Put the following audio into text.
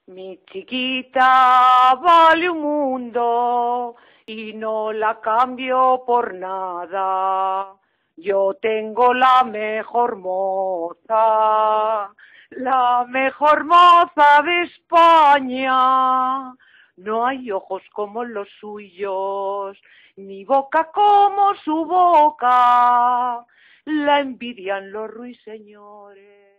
Mi chiquita vale un mundo y no la cambio por nada. Yo tengo la mejor moza de España. No hay ojos como los suyos, ni boca como su boca. La envidian los ruiseñores.